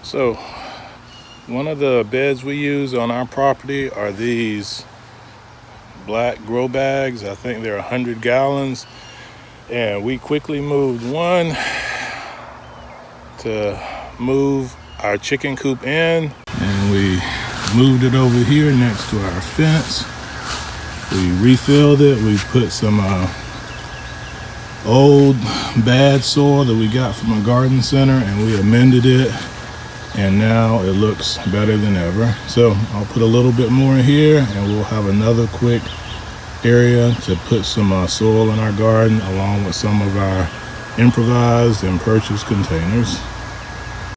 So one of the beds we use on our property are these black grow bags. I think they're 100 gallons. And we quickly moved one to move our chicken coop in. And we moved it over here next to our fence. We refilled it. We put some old bad soil that we got from a garden center, and we amended it, and now it looks better than ever. So I'll put a little bit more in here, and we'll have another quick area to put some soil in our garden, along with some of our improvised and purchased containers.